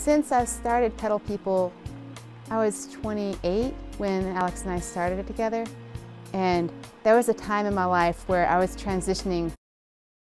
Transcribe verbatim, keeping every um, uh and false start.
Since I've started Pedal People, I was twenty-eight when Alex and I started it together, and there was a time in my life where I was transitioning